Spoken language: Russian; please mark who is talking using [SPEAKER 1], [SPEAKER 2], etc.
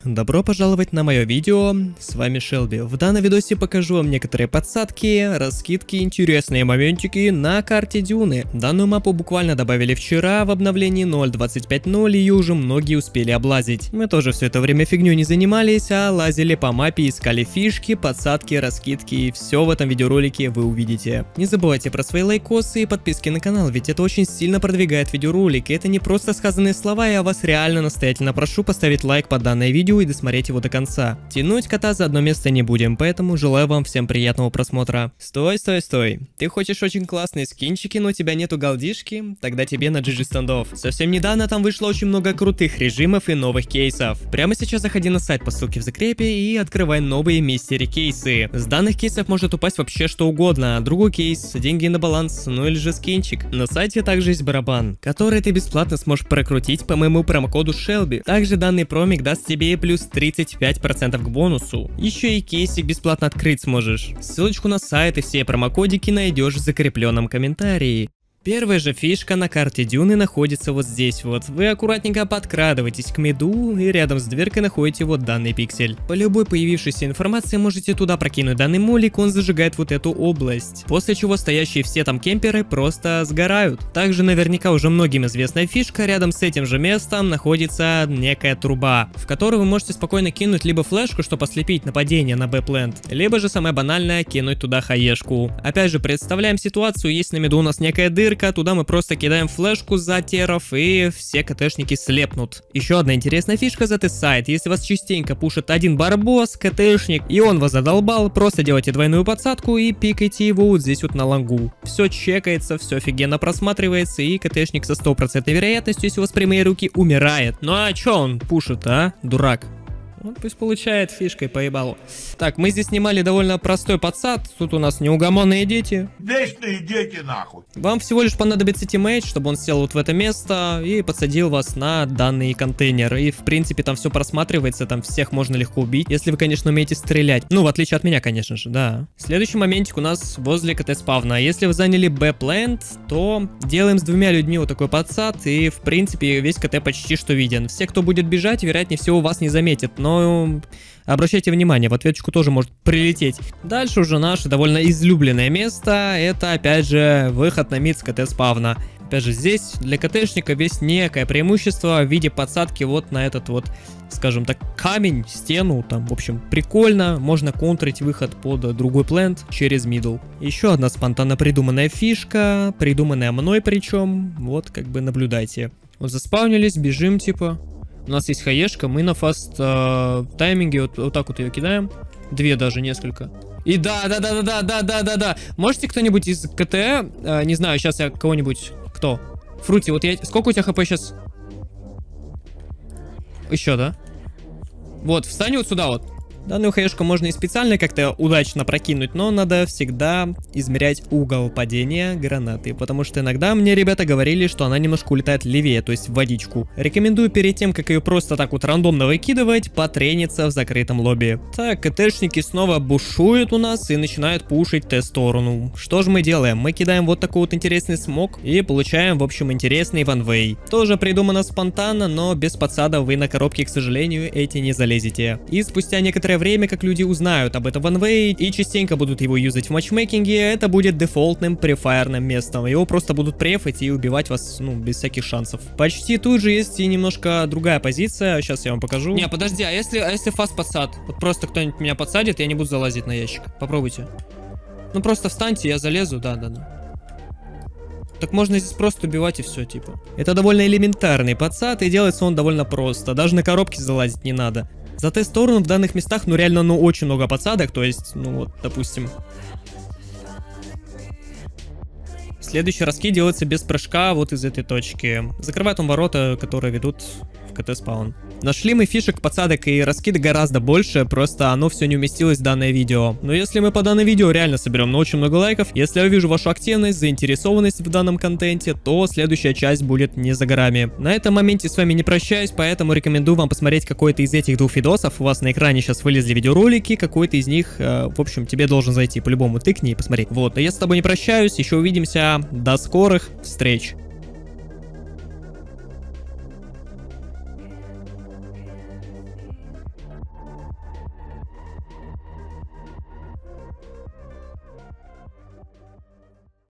[SPEAKER 1] Добро пожаловать на мое видео, с вами Шелби. В данном видосе покажу вам некоторые подсадки, раскидки, интересные моментики на карте Дюны. Данную мапу буквально добавили вчера в обновлении 0.25.0 и уже многие успели облазить. Мы тоже все это время фигню не занимались, а лазили по мапе, искали фишки, подсадки, раскидки, и все в этом видеоролике вы увидите. Не забывайте про свои лайкосы и подписки на канал, ведь это очень сильно продвигает видеоролик, и это не просто сказанные слова, я вас реально настоятельно прошу поставить лайк под данное видео и досмотреть его до конца. Тянуть кота за одно место не будем, поэтому желаю вам всем приятного просмотра. Стой. Ты хочешь очень классные скинчики, но у тебя нету голдишки? Тогда тебе на GG стандов. Совсем недавно там вышло очень много крутых режимов и новых кейсов. Прямо сейчас заходи на сайт по ссылке в закрепе и открывай новые мистери кейсы. С данных кейсов может упасть вообще что угодно. Другой кейс, деньги на баланс, ну или же скинчик. На сайте также есть барабан, который ты бесплатно сможешь прокрутить по моему промокоду Шелби. Также данный промик даст тебе плюс 35% к бонусу. Еще и кейсик бесплатно открыть сможешь. Ссылочку на сайт и все промокодики найдешь в закрепленном комментарии. Первая же фишка на карте Дюны находится вот здесь вот. Вы аккуратненько подкрадываетесь к меду и рядом с дверкой находите вот данный пиксель. По любой появившейся информации можете туда прокинуть данный молик, он зажигает вот эту область. После чего стоящие все там кемперы просто сгорают. Также наверняка уже многим известная фишка, рядом с этим же местом находится некая труба, в которую вы можете спокойно кинуть либо флешку, чтобы ослепить нападение на Б-плент, либо же самое банальное кинуть туда хаешку. Опять же, представляем ситуацию, есть на меду у нас некая дырка, туда мы просто кидаем флешку за теров и все КТшники слепнут. Еще одна интересная фишка за сайт. Если вас частенько пушит один барбос, КТшник, и он вас задолбал, просто делайте двойную подсадку и пикайте его вот здесь вот на лонгу. Все чекается, все офигенно просматривается, и КТшник со 100% вероятностью, если у вас прямые руки, умирает. Ну а че он пушит, а? Дурак. Вот пусть получает фишкой по ебалу. Так, мы здесь снимали довольно простой подсад. Тут у нас неугомонные дети.
[SPEAKER 2] Вечные дети, нахуй.
[SPEAKER 1] Вам всего лишь понадобится тиммейт, чтобы он сел вот в это место и подсадил вас на данный контейнер. И в принципе там все просматривается, там всех можно легко убить, если вы, конечно, умеете стрелять. Ну, в отличие от меня, конечно же, да. Следующий моментик у нас возле КТ спавна. Если вы заняли Б-плент, то делаем с двумя людьми вот такой подсад, и в принципе весь КТ почти что виден. Все, кто будет бежать, вероятнее всего вас не заметит, но обращайте внимание, в ответочку тоже может прилететь. Дальше уже наше довольно излюбленное место, это опять же выход на мид с КТ спавна. Опять же, здесь для КТшника есть некое преимущество в виде подсадки вот на этот вот, скажем так, камень, стену, там, в общем, прикольно, можно контрить выход под другой плент через мидл. Еще одна спонтанно придуманная фишка, придуманная мной причем, вот как бы наблюдайте. Вот заспаунились, бежим типа. У нас есть хаешка, мы на фаст тайминге вот так вот ее кидаем. Две даже, несколько. И да. Можете кто-нибудь из КТ, не знаю, сейчас я кого-нибудь... Кто? Фрути, вот я... Сколько у тебя хп сейчас? Еще, да? Вот, встань вот сюда вот. Данную хаешку можно и специально как-то удачно прокинуть, но надо всегда измерять угол падения гранаты, потому что иногда мне ребята говорили, что она немножко улетает левее, то есть в водичку. Рекомендую перед тем, как ее просто так вот рандомно выкидывать, потрениться в закрытом лобби. Так, КТшники снова бушуют у нас и начинают пушить Т-сторону. Что же мы делаем? Мы кидаем вот такой вот интересный смог и получаем, в общем, интересный ванвей. Тоже придумано спонтанно, но без подсада вы на коробке, к сожалению, эти не залезете. И спустя некоторое время, как люди узнают об этом ванвее и частенько будут его юзать в матчмейкинге, это будет дефолтным префайрным местом. Его просто будут префать и убивать вас, ну, без всяких шансов. Почти тут же есть и немножко другая позиция, сейчас я вам покажу. Не, подожди, а если фаст подсад? Вот просто кто-нибудь меня подсадит, я не буду залазить на ящик. Попробуйте. Ну просто встаньте, я залезу, да. Так можно здесь просто убивать и все, типа. Это довольно элементарный подсад, и делается он довольно просто. Даже на коробке залазить не надо. За Т-сторону в данных местах, ну реально, ну очень много подсадок, то есть, ну вот, допустим. Следующий раскид делается без прыжка вот из этой точки. Закрывает он ворота, которые ведут в КТ-спаун. Нашли мы фишек, подсадок и раскиды гораздо больше, просто оно все не уместилось в данное видео. Но если мы по данному видео реально соберем очень много лайков, если я увижу вашу активность, заинтересованность в данном контенте, то следующая часть будет не за горами. На этом моменте с вами не прощаюсь, поэтому рекомендую вам посмотреть какой-то из этих двух видосов. У вас на экране сейчас вылезли видеоролики, какой-то из них, в общем, тебе должен зайти. По-любому тыкни и посмотри. Вот, а я с тобой не прощаюсь, еще увидимся. До скорых встреч!